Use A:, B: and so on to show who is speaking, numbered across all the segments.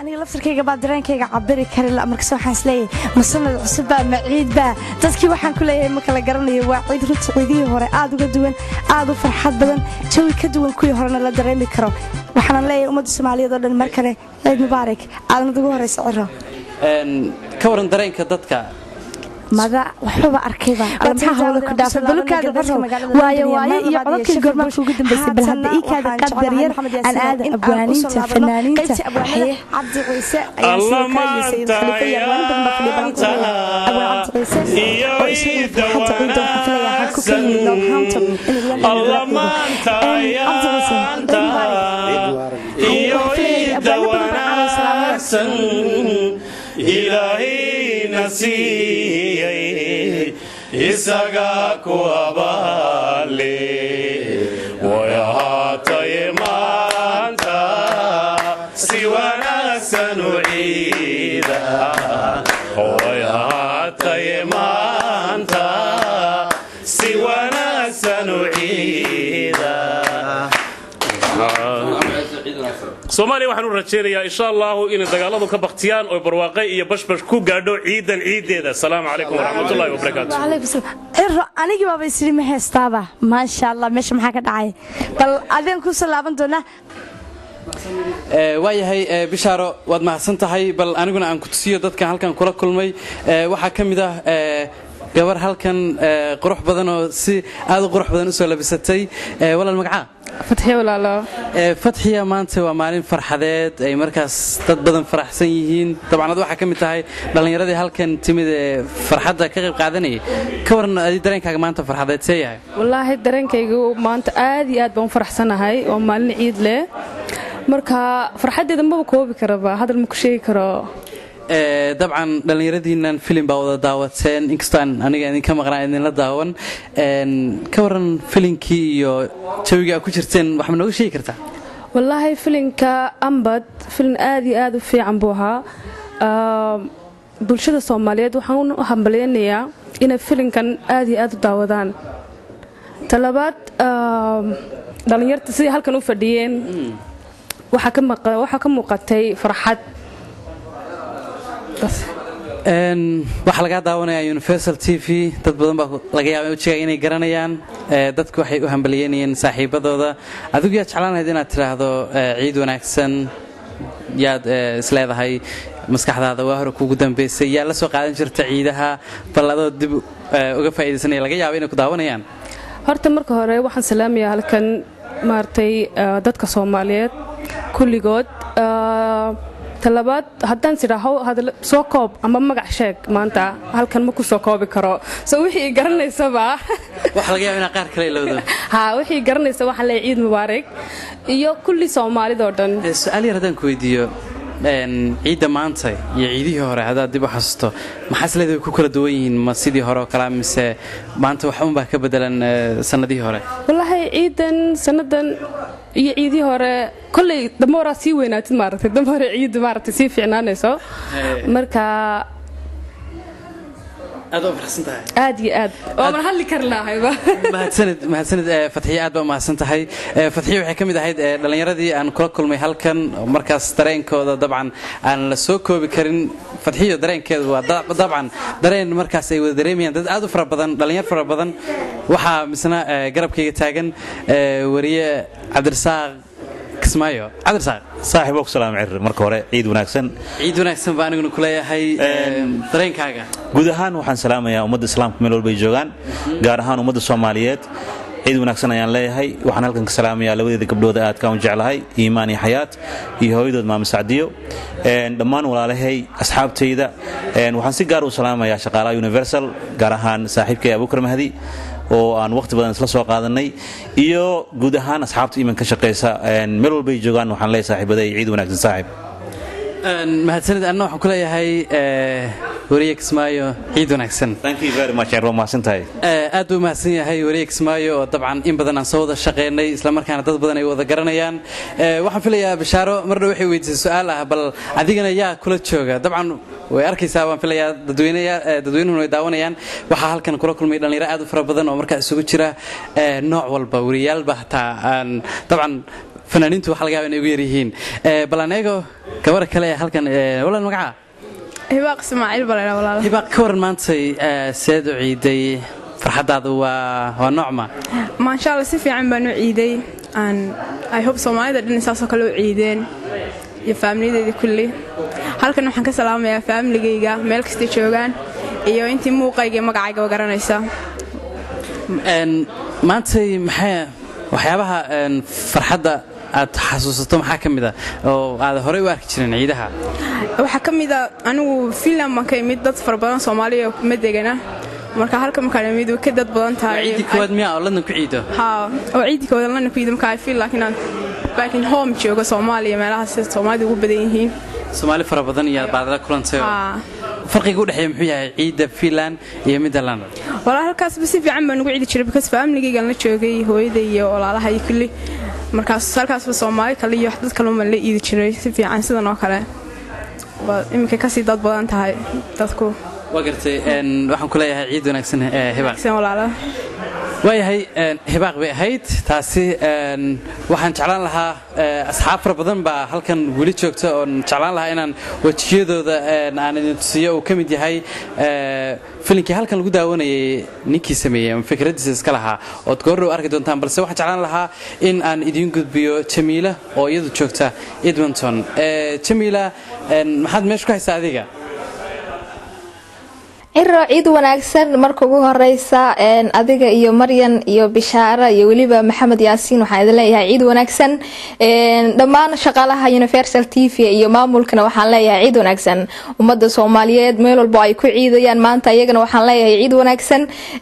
A: aniga laftarkayga baa dareenkayga cabiri kari la markaas waxaan isleeyahay masanad cusub baa maciid baa dadkii waxaan ku leeyahay ma kala garanayo waa ciid runtii ciidihii hore aad uga duwan aad u farxad badan jawi ka duwan kuwii horena la dareemi karo waxaan leeyahay ummadda Soomaaliyeed oo dhan mar kale ciid mubaarak aadna ugu horeysa ciro
B: ka waran dareenka dadka
A: mada waxba arkayba alta hawla ku dhaafay balkaada waayo iyo codkii gormaa ugu dambeysay bal hadda ii kaada qadar yar aan aad abwaaniinta fanaaniinta Cabdi Ciise ayaa soo kaysay khaliifaya waan badan baqliban abwaan Cabdi Ciise oo isii hadda inta xaflaya ku keenay Northampton Allah maanta ayaanta iyo dawanasan ilaahi nasiiyay isaga ku abaale wayahatay maanta si wanaagsan u ciida wayahatay maanta si wanaagsan u ciida Soomaaliya waxaan u rajaynayaa insha Allah in dagaaladu ka baqtiyaan oo barwaaqay iyo bashbash ku gaadho ciidan ciideeda. Assalaamu alaykum wa rahmatullahi wa barakaatuh. Wa alaykum salaam. Anigi baba isri ma heestaaba. Ma sha Allah meesha maxaa ka dhacay? Bal adeen ku salaaban doona.
B: waayahay bishaaro waad mahadsan tahay bal aniguna aan ku tusiyo dadka halkan kula kulmay waxa kamid ah gabar halkan qurux badan oo si aad u qurux badan u soo labisatay walaal magaca
C: Fathiya walaalo
B: Fathiya maanta waa maalin farxadeed ay markaas dad badan faraxsan yihiin dabcan waxa kamid tahay dhalinyaradii halkan timid farxadda ka qayb qaadanayay ka waran dareenkaaga maanta farxadeed seeyahay
C: wallahi dareenkaygu maanta aad iyo aad baan faraxsanahay oo maalin ciid leh marka farxadeeda ma koobi karaba hadal ma ku sheegi karo
B: dabcan dhalinyaradeenan film baa wada daawateen inkastaan aniga idinka maqnaa idin la daawan ka waran filimkii iyo jawiga ku jirteen wax ma nooga sheegi kartaa
C: wallahi filimka ambad film aad iyo aad u fiican buu ahaa bulshada Soomaaliyeed waxaan u hambaleynayaa in filimkan aad iyo aad u daawadaan talabaad dhalinyarta si halkan u fadhiyeen waxa ka muuqatay farxad
B: waxa laga daawanaya Universal TV dad badan baa laga yaabaa wajiga inay garanayaan dadku waxay u hambalyeynayeen saaxiibadooda adigu yaa jeclaanayd inaad tiraahdo ciid wanaagsan yaad isleedahay maskaxdaada waa hore kugu dambeysay yaa la soo qaadan jirta ciidaha balladoo dib uga faa'iideysanay laga yaabaa inay ku daawanayaan
C: horta marka hore waxaan salaamayaa halkan maartay dadka Soomaaliyeed kulligood talabaad haddaan sidaaho hadal soo koob ama magac sheeg maanta halkan ma ku soo koobi karo soo wixii garanaysaba
B: waxa laga yaabaa in qaar kale ilowdo
C: wixii garanaysa waxa la ciid mubaarak iyo kulli Soomaalida oo dhan
B: su'aal yar hadaan ku weydiiyo ciida maanta iyo ciidihii hore hadaad dib u xasuusto maxaa isleedahay ku kala duwan yihiin ma sidii hore oo kala mise maanta wax un baa ka bedelan sanadihii hore
C: wallahi ciidan sanadan iyo ciidii hore kulli damora si weynaatid maartay damora ciid maartay si fiicnaanayso marka
B: aad u farxsantahay
C: aad iyo aad oo ma hadli karnaahayba
B: mahadsanid Fathiya aad baa mahadsantahay Fathiya waxay kamid ahayd dhalinyaradii aan kula kulmay halkan markaas dareenkooda dabcan aan la soo koobi karin Fathiya dareenkeedu waa dabcan dareen markaas ay wada dareemayaan dad aad u fara badan dhalinyar fara badan waxa misna garabkayga taagan wariye Cabdirasaaq Kismaayo Cabdirasaaq
D: saaxiib oo salaam ciir marka hore ciid wanaagsan
B: baa aniguna ku leeyahay dareenkaaga
D: guud ahaan waxaan salaamayaa ummadda islaamka meel walba ay joogaan gaar ahaan ummadda Soomaaliyeed ciid wanaagsan ayaan leeyahay waxaan halkan ka salaamayaa labadeeda gabdhood aad ka jeclahay Iimaan iyo Xayaat iyo hooyadood Maama Sacdiyo dhammaan walaalahay asxaabtayda waxaan si gaar u salaamayaa shaqaalaha Universal gaar ahaan saaxiibkay Abuukar Mahdi oo aan waqti badan isla soo qaadanay iyo guud ahaan asxaabta iiman ka shaqeysa meel walba ay joogaan waxaan leeyahay saaxiibaday ciid wanaagsan saaxiib
B: mahadsanid anna waxaan ku leeyahay wariye Kismaayo ciid wanaagsan
D: thank you very much Erro mahadsantahay
B: aad u mahadsan yahay wariye Kismaayo oo dabcan in badan aan soo wada shaqeynay isla markaana dad badan ay wada garanayaan waxaan filayaa bishaaro marna waxay weydiisay su'aal ah bal adigana yaa kula jooga dabcan way arkaysaa waan filayaa dadweynuhu way daawanayaan waxa halkan kula kulmay dhalinyaro aad u fara badan oo markaa isugu jira nooc walba wariyaal ba hataa dabcan fanaaniintu waxa laga yaabaa inay ugu yar yihiin balaneego gabar kale halkan walaal magaca
E: hibaaq Ismaaciil balana walaal
B: hibaaq ka waran maantay seed u ciiday farxadaadu waa noocma
E: ma sha Allah si fiican baan u ciiday aan I hope Soomaalida dhan saasoo kale u ciideen iyo family-deeda kulli halkan waxaan ka salaamayaa family-gayga meel kasta joogaan iyo intii muuqayga magacayga garanaysa
B: maantay maxay waxyaabaha farxadda aad xasuusato maxaa ka mid ah oo aad horey u arki jireen ciidaha
E: waxa ka mid ah anigu Finland ma ka imid dad far badan Soomaaliya kuma degana marka halka ma kala mid ka dad badan tahay
B: ciidii kood miya oo London ku ciido
E: oo ciidii kood London ku ciido marka I feel like inaan back in home joogo Soomaaliya meelaha sida Soomaalida ugu badan yihiin
B: Soomaali fara badan iyo baad la kulantay farqiga u dhaxeeya muxuu yahay ciida Finland iyo mid London
E: walaal halkaas si fiican baan ugu ciidi jiray because family-gayga la joogay hooyaday iyo walaalahay kulli markaas halkaas Soomaali kale iyo dad kale ma la ciidi jiray si fiican sidan oo kale imika ka sii dad badan tahay dadku
B: wagartay waxaan ku leeyahay ciid wanaagsan hibaaq
E: walaalo
B: waayahay hibaaq bay ahayd taasi waxaan jeclaan lahaa asxaab fara badan baa halkan weli joogta oo jeclaan lahaa inaan wajiyadooda aan idin tusiyo uu ka mid yahay filimkii halkan lagu daawanayay ninkii sameeyey ama fikradiisa iska lahaa ood goordhow arki doontaan balse waxaan jeclaan lahaa in aan idiin gudbiyo Jamiila oo iyadu joogta Edmonton Jamiila maxaad meesha ku haysaa adiga
F: iro ciid wanaagsan marka ugu horeysa adiga iyo Maryan iyo Bishaara iyo waliba Maxamed Yaasiin waxaan idin leeyahay ciid wanaagsan dhammaan shaqaalaha Universal TV iyo maamulkana waxaan leeyahay ciid wanaagsan ummadda Soomaaliyeed meel walba ay ku ciidayaan maanta iyagana waxaan leeyahay ciid wanaagsan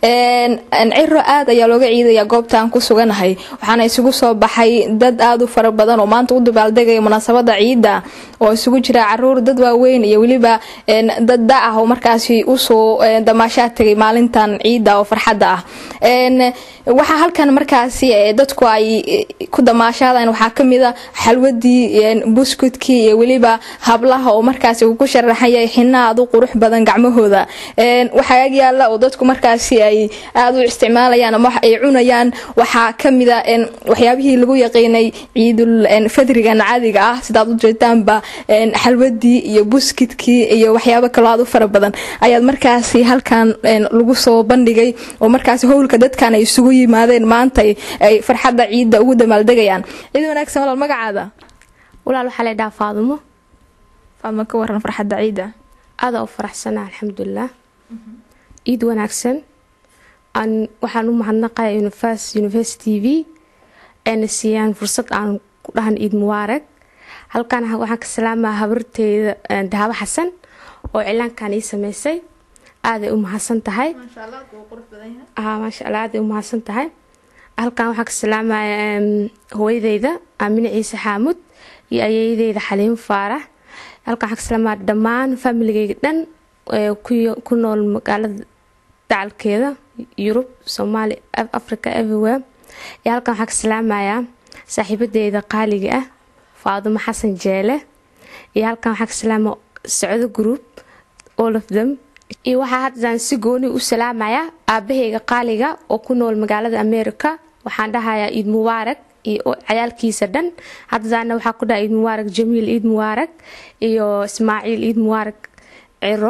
F: iro aad ayaa looga ciidayaa goobtaan ku suganahay waxaana isugu soo baxay dad aad u fara badan oo maanta u dabaaldegaya munaasabada ciida oo isugu jira caruur dad waaweyn iyo waliba dad da' ah oo markaasi u soo damaashaad tagay maalintan ciida oo farxada ah waxa halkan markaasi dadku ay ku damaashaadaan waxa kamid ah xalwadii buskudkii iyo waliba hablaha oo markaasi ku sharaxayay xinaad u qurux badan gacmahooda waxa yaala oo dadku markaasi ay aad u isticmaalayaan ama ay cunayaan waxa kamid ah waxyaabihii lagu yaqaanay ciidul fadrigan caadiga ah sidaad u jeedaanba xalwadii iyo buskudkii iyo waxyaabo kale aad u fara badan ayaad markaasi halkan lagu soo bandhigay oo markaasi howlka dadkan ay isugu yimaadeen maanta ay farxada ciida ugu damaaldegayaan ciid wanaagsan walaal magacaada
G: walaal waxa la dhaafaadumo
F: faadma ka waran farxada ciida
G: aad oo faraxsan alxamdulillah ciid wanaagsan waxaan u mahadnaqayaa Universal TV siiyaan fursad aan ku dhahan ciid mubaarak halkan waxaan ka salaamaa habarteeda Dahabo Xasan oo ciilankan ii sameysay aad ay u mahadsan tahay ma sha Allah oo qurux badan yahay ma sha Allah aad ay u mahadsan tahay halkan waxaan ka salaamayaa hooyadeyda Aamina Ciise Xaamud iyo ayeeyadeyda Xaliim Faarax halkan waxaan ka salaamaa dhammaan family-gayga dhan ku nool magaalada dacalkeeda Europe Soomaali Africa everywhere iyo halkan waxaan ka salaamayaa saaxiibadeyda qaaliga ah Faaduma Xasan Jeele iyo halkan waxaan ka salaamaa Socdo Group all of them iyo waxa hadda si gooni u salaamaya aabahayga qaaliga oo ku nool magaalada America waxaan dhahayaa ciid mubaarak iyo ciyaalkiisa dhan hadda waxa ku dhahay ciid mubaarak Jamiil ciid mubaarak iyo Ismaaciil ciid mubaarak ciro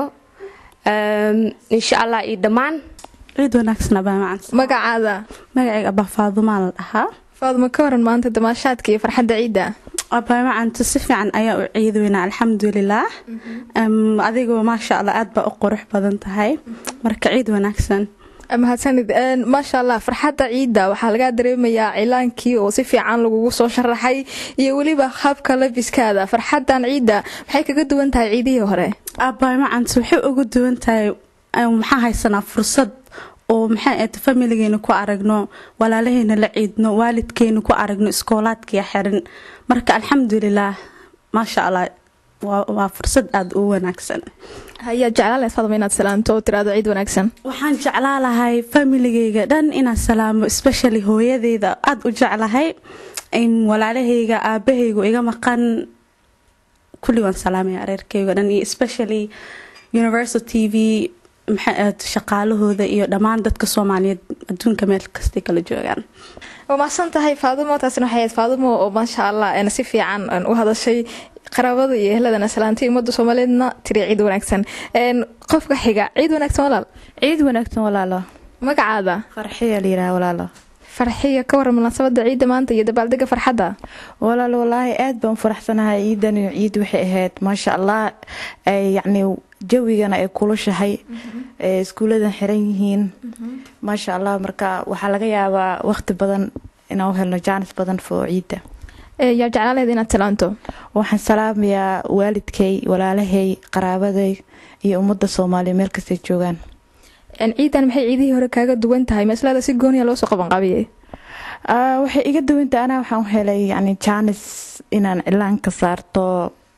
G: insha Allah ciid dhamaan
A: ciid wanaagsan baa
F: magacaada
A: magacayga Abba Faaduma la dhahaa
F: Faaduma ka waran maanta damaashaadka iyo farxada ciida
A: abaa maanta si fiican ayaa u ciidayna alxamdulillah adigoo ma sha Allah aad baa u qurux badan tahay marka ciid wanaagsan
F: mahadsanid ma sha Allah farxada ciida waxa laga dareemayaa cilaankii oo si fiican lagu soo sharaxay iyo waliba habka labiskaada farxadan ciida maxay kaga duwan tahay ciidii hore
A: abaa maanta waxay ugu duwan tahay maxaa haysanaa fursad oo maxay aad family-geena ku aragno walaalaheena la ciidno waalidkeena ku aragno iskoolaadka xiran marka alxamdulillah ma sha Allah waa fursad aad u wanaagsan
F: haya jeclaan Faaduma inaad salaanto tiraado ciid wanaagsan
A: waxaan jeclaan lahay family-geyga dhan inaan salaamo especially hooyadeyda aad u jeclahay in walaalaheyga aabaheyga iga maqan kulli waan salaamaya reerkeyga dhan iyo especially Universal TV maxay shaqaalahooda iyo dhamaan dadka Soomaaliyeed adduunka meel kasta kala joogaan.
F: waa mahadsan tahay Faadumo. taasina waxay ahayd Faadumo oo maasha Allah si fiican u hadashay qaraabada iyo ehladana salaantay ummadda Soomaaliyeedna tiri ciid wanaagsan. qofka xiga ciid wanaagsan walaal.
H: ciid wanaagsan walaalo.
F: magacaada?
H: Farxiya liira walaalo.
F: farxiya ka waran munaasabada ciida maanta iyo dabaaldega farxada.
H: walaalo wallaahi aad baan faraxsanahay ciidan iyo ciid waxay ahayd maasha Allah yacni jawigana ay kulushahay iskuuladan xiran yihiin maasha Allah marka waxa laga yaabaa waqti badan inaan helno jaanis badan foo ciida.
F: yaa jeclaaleed inaad salaanto?
H: waxaan salaamayaa waalidkay, walaalahay, qaraabaday iyo ummadda Soomaaliyeed meel kasta joogaan.
F: ciidan maxay ciidihii hore kaaga duwan tahay? maslada si gooniya loo soo qaban qabiyay.
H: waxay iga duwan tahay ana waxaan helay yani jaanis inaan cilaan ka saarto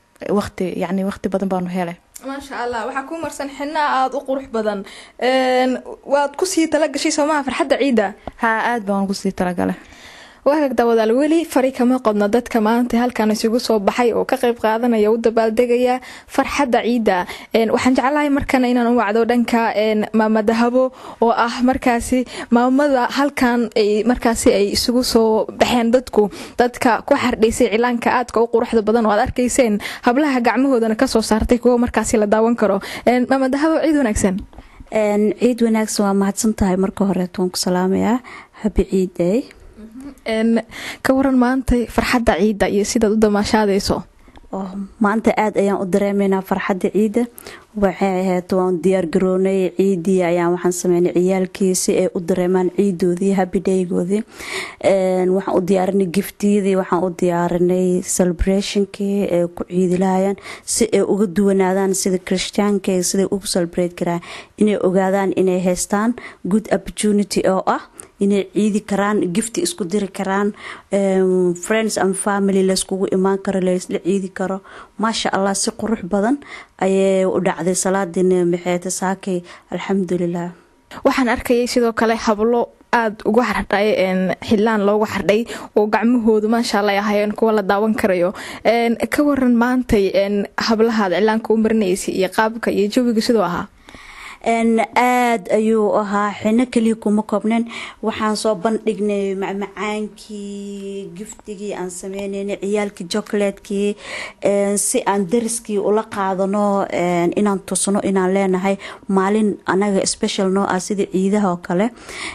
H: waqti badan baan helay.
F: maasha Allah waxa ku marsan xinna aad u qurux badan. waad ku sii tala gashay Soomaha farxadda ciida?
H: aad baan ku sii tala galay.
F: waagda wadaal weli fari kama qodna dadka maanta halkan isugu soo baxay oo ka qayb qaadanaya u dabaaldegaya farxadda ciida. waxaan jeclahay markan inaan u wacdo dhanka maama Dahabo oo ah markaasi maamada halkan ay isugu soo baxeen dadka ku xardheysay cilaanka aadka u quruxda badan oo aad arkayseen hablaha gacmahoodana ka soo saartay kuwa markaasi la daawan karo. maama Dahabo ciid wanaagsan.
I: ciid wanaagsan waa mahadsan tahay marka hore toon ku salaamaya happy ciid day.
F: ka waran maanta farxadda ciida iyo sidaad u damaashaadayso?
I: maanta aad ayaan u dareemaynaa farxadda ciida. waxay ahayd waan diyaar garoonay ciidii ayaan waxaan sameynay ciyaalkii si ay u dareemaan ciidoodii happy daygoodii. waxaan u diyaarinay giftiyadii, waxaan u diyaarinay celebrationkii ay ku ciidi lahaayeen si ay uga duwanaadaan sida Christianka siday ugu celebrate karaan, inay ogaadaan inay haystaan good opportunity oo ah inay ciidi karaan, gifti isku diri karaan, friends and family la iskugu imaan karo, la isla ciidi karo. maasha Allah si qurux badan ayay u dhacday salaadina maxay saakay alxamdulillah.
F: waxaan arkayay sidoo kale hablo aad ugu xardhay xilaan loogu xardhay oo gacmahoodu maasha Allah ahaayeen kuwa la daawan karayo. ka waran maantay hablahaad cilaanka u marinaysay iyo qaabka iyo jawiga sidoo ahaa?
I: aad ayuu ahaa xina kaliya kuma koobneen. waxaan soo bandhignay macmacaankii, giftigii aan sameynay, ciyaalkii chocolatekii, si aan dariskii ula qaadano, inaan tusno inaan leenahay maalin anaga special noo ah sida ciidaha oo kale.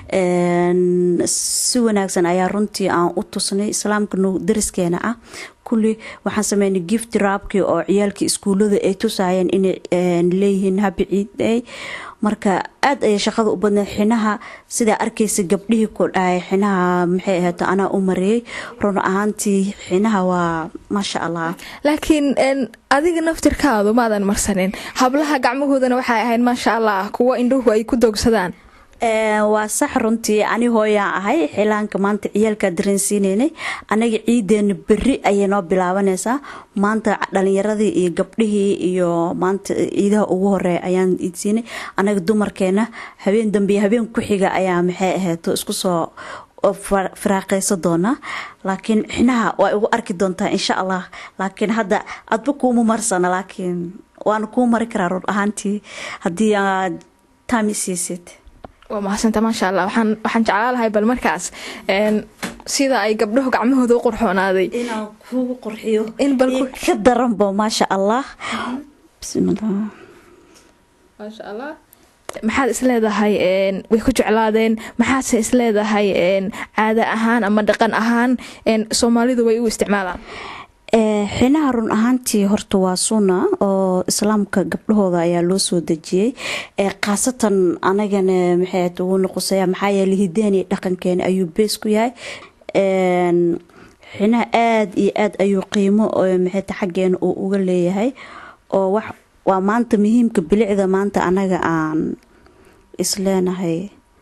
I: si wanaagsan ayaa runtii aan u tusnay islaamka dariskeena ah. kulli waxaan sameynay gift wrapkii oo ciyaalkii iskuulada ay tusaayeen inay leeyihiin happy ciid day. marka aad ay shaqada u badnay. xinaha sida arkaysa gabdhihii ku dhaay xinaha maxay ahayd ana u mariyay run ahaantii xinaha waa maasha Allah.
F: laakiin adiga naftirkaadu maadan marsanin, hablaha gacmahoodana waxay ahayd maasha Allah kuwa indhuhu ay ku dogsadaan.
I: waa sax runtii ani hooyaan ahay xilaanka maanta ciyaalka dareensiinay anaga ciideena berri ayay noo bilaabanaysaa. maanta dhalinyaradii iyo gabdhihii iyo maanta ciidaha ugu horeeya ayaan iidsiinay. anaga dumarkeena habeen dambe habeen ku xiga ayaa maxay ahayd isku soo firaaqayso doona. laakiin xinaha waa ugu arki doontaa insha Allah. laakiin hadda adba kuuma marsana, laakiin waan ku mari karaa run ahaantii haddii aad time siisid.
F: waa mahadsantaa maasha Allah. waxaan jeclaalahay bal markaas sida ay gabdhuhu gacmahooda u qurxoonaaday
I: inaan kugu qurxiyo ka daranbo maasha Allah. bismillah
F: maasha Allah. maxaad isleedahay way ku jeclaadeen? maxaadse isleedahay caada ahaan ama dhaqan ahaan Soomaalidu way u isticmaalaan?
I: xinaha run ahaantii horta waa sunna oo islaamka gabdhahooda ayaa loo soo dejiyay. khaasatan anagana maxay ugu noqosaya maxaa yeelay hidaani dhaqankeena ayuu bees ku yahay. xinaha aad iyo aad ayuu qiimo maxay xaggeena uu uga leeyahay oo waa maanta muhiimka bilicda maanta anaga aan isleenahay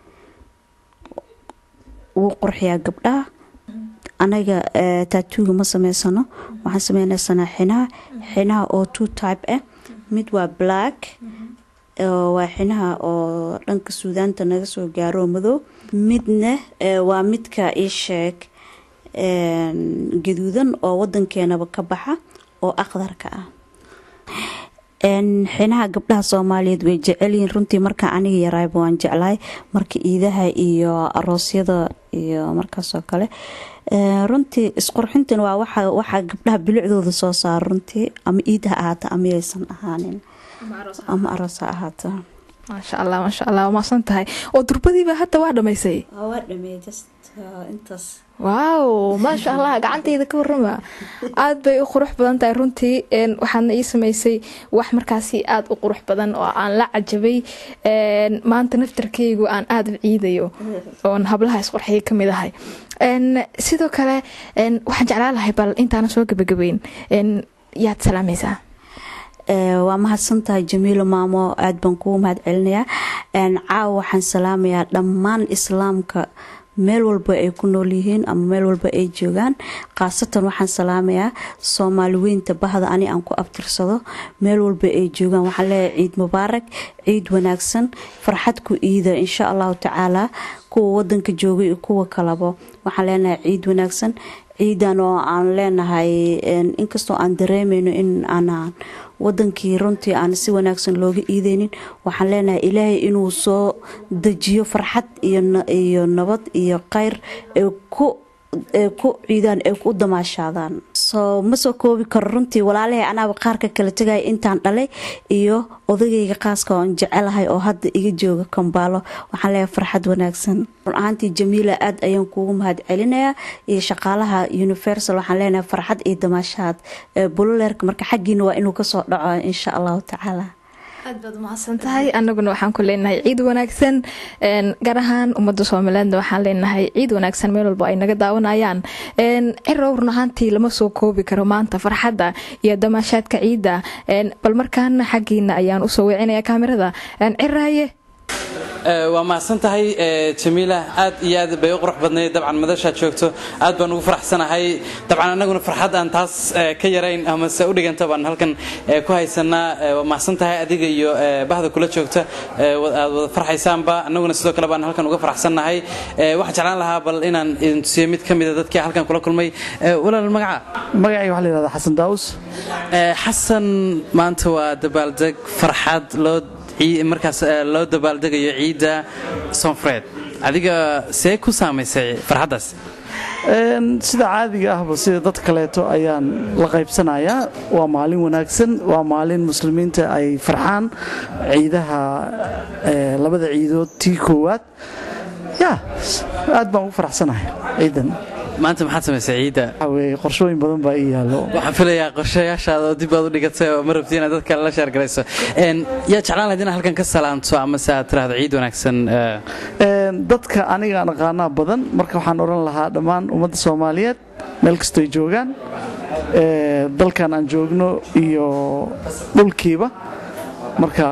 I: uu qurxiyaa gabdhaha. anaga tattooga ma sameysano, waxaan sameynaysanaa xinaha oo two type ah. mid waa black waa xinaha oo dhanka Suudaanta naga soo gaaro madow. midna waa midka ii sheeg gaduudan oo wadankeenaba ka baxa oo aqdarka ah. xinaha gabdhaha Soomaaliyeed way jecel yihiin runtii marka aniga yarayba waan jeclahay marka iidaha iyo aroosyada iyo markaas oo kale runtii isqurxintan waa waxa gabdhaha bilicdooda soo saar runtii ama iidaha ahaata ama aysan ahaanin ama aroos ahaata
F: ما شاء الله وما صنتهاي ودربدي بها حتى واحدة ما يسي واو ما شاء الله قعنتي إذا كورما عاد بي أقرح بدن تايرونتي وحنا يسمى يسي وحمر كاسي عاد أقرح بدن وعن لا عجبي ما أنت نفتر كيجو عن عاد بعيديو ونهبلها يسقر حي كم إذا هاي سيدو كلا وحن جعلها هاي بل أنت أنا سوق بجبين يا سلاميسا
I: waa mahadsantahay Jamiilo maamo aad baan ku mahad celinayaa caawa waxaan salaamayaa dhammaan islaamka meel walba ay ku nool yihiin ama meel walba ay joogaan qaasatan waxaan salaamayaa Soomaaliyeynta bahda ani aan ku abtirsado meel walba ay joogaan waxaan leeyahay ciid mubaarak ciid wanaagsan farxad ku iida insha Allah taala kuwa wadanka jooga iyo kuwa kalaba waxaan leenahay ciid wanaagsan ciidan oo aan leenahay inkastoo aan dareemayno in aan wadankii runtii aan si wanaagsan looga iideynin waxaan leenahay Ilaahay inuu soo dajiyo farxad iyo nabad iyo khayr ee ku ciidan ee ku damaashadaan soo ma soo koobi karo runtii walaalahay anaaba qaarka kala tagay intaan dhalay iyo odagayga qaaska oo jecelahay oo hadda iga jooga Kampala waxaan leeyahay farxad wanaagsan runtii Jamiila aad ayaan kuugu mahad celinayaa iyo shaqaalaha Universal waxaan leenahay farxad iyo damaashad bululeerka marka xaqiina waa inuu ka soo dhaco insha Allah taala
F: aad baad mahadsantahay anaguna waxaan ku leenahay ciid wanaagsan gaar ahaan ummadda Soomaaliyeed waxaan leenahay ciid wanaagsan meel walba ay naga daawanayaan cirowrna hantii lama soo koobi karo maanta farxadda iyo damaashaadka ciida bal markaan xaqiina ayaan u soo weecinayaa kaamirada ciraaye
B: waa mahadsantahay Jamiila aad iyo aad bay u qurux badnayd dabcan madasha joogto aad baan ugu faraxsanahay dabcan anaguna farxad aan taas ka yareyn ama se u dhiganta baan halkan ku haysanaa waa mahadsantahay adiga iyo bahda kula joogta aad wada farxaysaanba anaguna sidoo kale baan halkan uga faraxsanahay waxaan jeclaan lahaa bal inaan idin tusiyo mid kamid ah dadkii halkan kula kulmay walaal magacayga
J: waxa la yiraahdaa Xasan Daawus
B: Xasan maanta waa dabaaldeg farxad loo markaas loo dabaaldegayo ciida Soonfreed adiga see ku saameysay farxadaas
J: sida caadiga ahba sida dad kaleeto ayaan la qaybsanayaa waa maalin wanaagsan waa maalin muslimiinta ay farxaan ciidaha labada ciidood tii koowaad aad baan ugu faraxsanahay ciidan
B: maanta maxaad samaysay ciida
J: qorshooyin badan baa ii yaalo
B: waxaan filayaa qorshayaashaada oo dib aad u dhigatay oo ma rabtiin inaad dadka la sheergalayso yaa jeclaan lahayd inaad halkan ka salaanto ama se aad tiraahdo ciid wanaagsan
J: dadka aniga aan aqaanaa badan marka waxaan oran lahaa dhammaan ummadda Soomaaliyeed meel kastoo ay joogaan dalkan aan joogno iyo dhulkiiba marka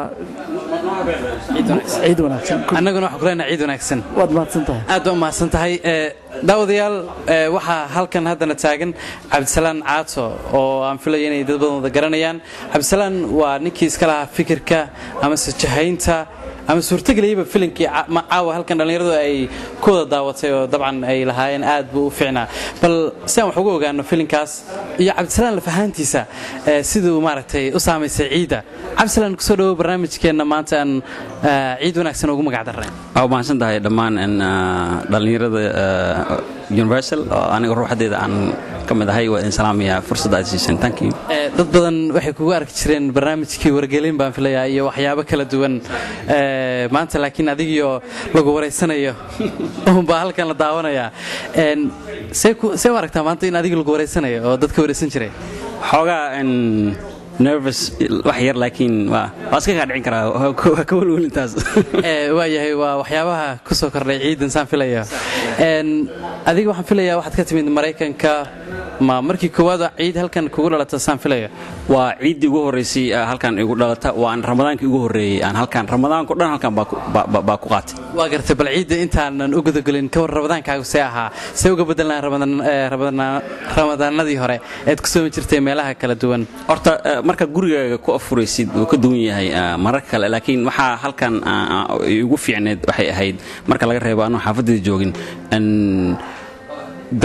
J: ciid wanaagsan
B: annaguna waxaan ku leenahay ciid wanaagsan
J: waad mahadsantahay
B: aad baan mahadsantahay daawadayaal waxaa halkan haddana taagan Cabdisalaan Caato oo aan filayo inay dad badan wada garanayaan Cabdisalaan waa ninkii iska lahaa fikirka ama sajahaynta ama suurtagelayba filimkii caawa halkan dhalinyaradu ay ku wada daawatay oo dabcan ay lahaayeen aad buu u fiicnaa bal si aan wax uga ogaano filimkaas iyo Cabdisalaan la fahantiisa sidoo maaragtay u saameysay ciida Cabdisalaan ku soo dhaw barnaamijkeena maanta aan ciid wanaagsan ugu magac darnay
K: oo mahadsantahay dhammaan dhalinyarada Universal aniga ruuxadeeda aan kamid ahay waa in salaamiya fursad aad siisan thank you
B: dad badan waxay kugu arki jireen barnaamijkii wargelin baan filayaa iyo waxyaabo kala duwan maanta laakiin adigiyo lagu wareysanayo baa halkan la daawanaya see aragtaa maanta in adiga lagu wareysanayo oo dadka wareysan jiray
K: xoogaa nervous wax yar laakiin waa iska ka dhicin karaa ka walwalintaas
B: waayahay waa waxyaabaha ku soo kordhay ciidan saan filayo adiga waxaan filayaa waxaad ka timid Mareykanka ma markii koowaad ciid halkan kugu dhalata saan filayo
K: waa ciidii ugu horeysay halkan igu dhalata waan ramadaankii ugu horeeyay aan halkan ramadaanka dhan halkan baa ku qaatay
B: waa gartay bal ciida intaanan u gudagelin ka war ramadaankaagu see ahaa see uga bedelaan ramadaanadii hore eed ku soo jirtay meelaha kala duwan
K: horta marka gurigaaga ku afuraysid uu ka duwan yahay mararka kale laakiin waxaa halkan ugu fiicneed waxay ahayd marka laga reebo anoo xaafadda joogin dad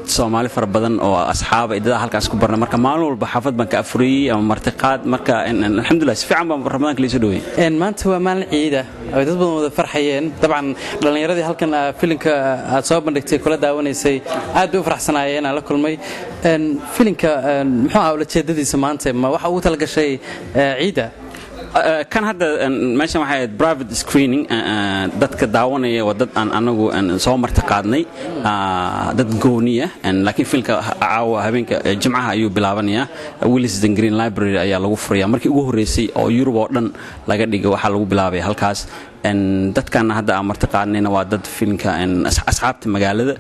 K: Soomaali fara badan oo asxaab ay dad halkaas ku barnay marka maalin walba xaafad baan ka afuriyay ama martiqaad marka alxamdulillah si fiican baan Ramadaanka la soo dhaweeyay
B: maanta waa maalin ciid ah oo dad badan wada farxayeen dabcan dhalinyaradii halkan filimka aad soo bandhigtay kula daawanaysay aad u faraxsanaayeen aan la kulmay filimka muxuu ahaa ujeedadiisa maanta ma waxa uu talagashay ciida
K: kan hadda meeshan waxay private screening dadka daawanaya waa dad aan anagu soo martiqaadnay dad gooniya laakiin filmka caawa habeenka jimcaha ayuu bilaabanayaa Willesden Green Library ayaa lagu furayaa markii ugu horeysay oo Yurub oo dhan laga dhigay waxa lagu bilaabay halkaas dadkan hadda aan martiqaadnayna waa dad filmka asxaabta magaalada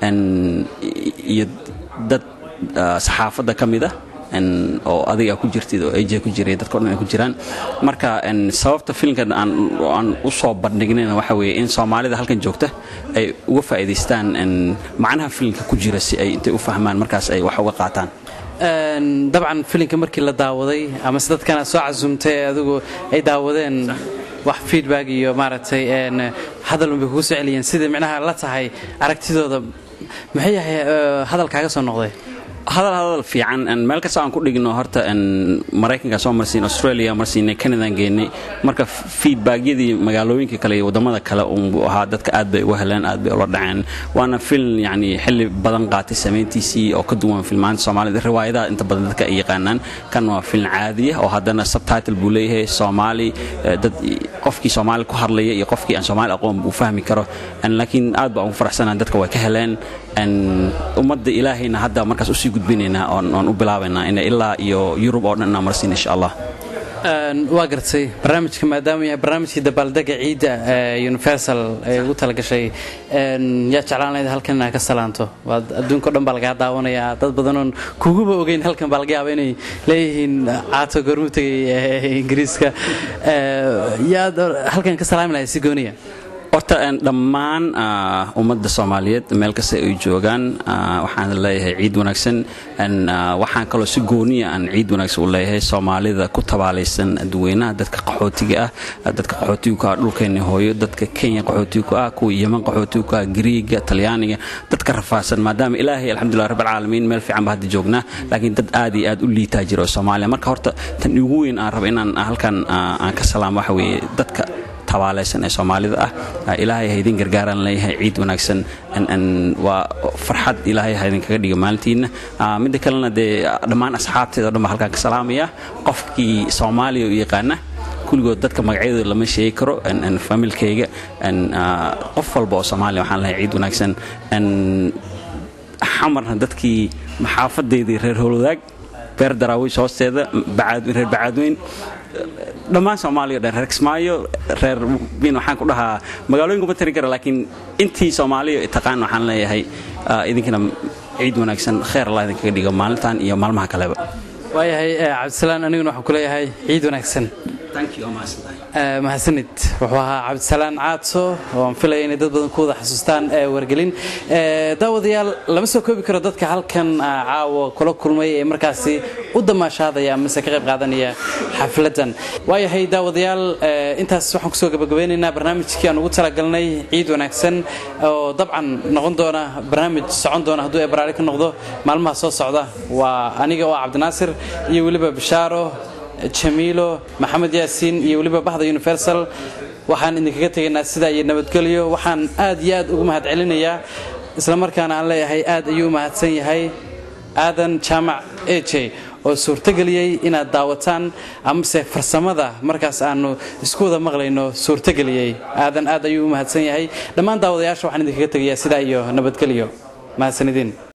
K: iyo dad saxaafada kamid ah oo adiga ku jirtid oo ay ku jireen dadka dhan ay ku jiraan marka sababta filmkan aan u soo bandhignayna waxa weeye in Soomaalida halkan joogta ay uga faa'iideystaan macnaha filmka ku jira si ay intay u fahmaan markaas ay wax uga qaataan
B: dabcan filmka markii la daawaday ama dadkana soo casuumtay adigu ay daawadeen wax feedback iyo maaragtay hadal bay ku soo celiyeen sida macnaha la tahay aragtidooda maxay yahay hadalkaaga soo noqday
K: hadal fiican meel kasta aan ku dhigno horta Mareykanka soo marsiin Australia marsiin Canada geynay marka feedback-yadii magaalooyinka kale iyo wadamada kale oo ahaa dadka aad bay u heleen aad bay ula dhaceen waana film yani xilli badan qaatay sameyntiisii oo ka duwan filmaanta Soomaalida riwaayadaha inta badan dadka ay yaqaanaan kan waa film caadi ah oo haddana subtitle buu leeyahay Soomaali dad qofkii Soomaali ku hadlaya iyo qofkii aan Soomaali aqoon buu fahmi karo laakiin aad baan ugu faraxsanahay dadka way ka heleen ummadda Ilaahayna hadda markaas u sii gudbinayna oo u bilaabayna in ilaa iyo Yurub oo dhan marsiin insha Allah
B: waa gartay barnaamijka maadaama yahay barnaamijkii dabaaldega ciida Universal ee ugu talagashay yaa jeclaanayd halkan ka salaanto waa adduunka dhan baa laga daawanayaa dad badan oo kuguba ogeyn halkan baa laga yaabaa inay leeyihiin caato gormutay Ingiriiska yaa halkan ka salaaminaya si gooniya
K: horta dhammaan ummadda Soomaaliyeed meel kasta ay joogaan waxaan leeyahay ciid wanaagsan waxaan kaloo si gooniya aan ciid wanaagsan u leeyahay Soomaalida ku tabaalaysan dadweynaha dadka qaxootiga ah dadka qaxootiga dhulkeena hooyo dadka Kenya qaxootiga ah kuwa Yemen qaxootiga Greega Talyaaniga dadka rafaasan maadaama Ilaahay alxamdulillah rabbil caalamiin meel fiican baa hadda joognaa laakiin dad aad iyo aad u liita jiro Soomaaliya marka horta tan ugu weyn aan rabo inaan halkan aan ka salaamo waxa weeye dadka tabaalaysan ee Soomaalida ah Ilaahay haydin gargaaran leeyahay ciid wanaagsan waa farxad Ilaahay haydin kaga dhigo maalintiina mid kalena dhammaan asxaabteeda dhammaan halka ka salaamaya qofkii Soomaaliya u yaqaana kulligood dadka magacyadooda lama sheegi karo familkayga qof walba oo Soomaali waxaan leeyahay ciid wanaagsan xamarna dadkii maxaafadeedii reer Howlwadaag beer daraawish hoosteeda reer Bacaadweyn dhammaan Soomaaliya reer Kismaayo reer bin waxaan ku dhahaa magaalooyinka ma tirin kara laakiin intii Soomaaliya taqaan waxaan leeyahay idinkana ciid wanaagsan khair Allah idinkaga dhigo maalintan iyo maalmaha kaleba
B: waayahay Cabdisalaan aniguna waxaan ku leeyahay ciid wanaagsan
K: thank you
B: mahadsanid wuxuu ahaa Cabdisalaan Caadso oo aan filayo inay dad badan ku wada xasuustaan wargelin daawadayaal lama soo koobi karo dadka halkan caawa kula kulmay ee markaasi u damaashaadaya ama ka qayb qaadanaya xafladan waayahay daawadayaal intaas waxaan ku soo gabagabeynaynaa barnaamijkii aan ugu talagalnay ciid wanaagsan oo dabcan noqon doona barnaamij socon doona hadduu ay baraari ka noqdo maalmaha soo socda waa aniga oo Cabdinaasir iyo waliba Bishaaro Jamilo Maxamed Yaasiin iyo waliba bahda Universal waxaan idinkaga tageynaa sida ay nabadgeliyo waxaan aad iyo aad ugu mahad celinayaa isla markaana aan leeyahay aad ayuu mahadsan yahay aadan jaamac AJ oo suurtageliyay inaad daawataan amase farsamada markaas aanu isku wada maqlayno suurtageliyay aadan aad ayuu mahadsan yahay dhammaan daawadayaasha waxaan idinkaga tageeyaa sida iyo nabadgeliyo mahadsanidin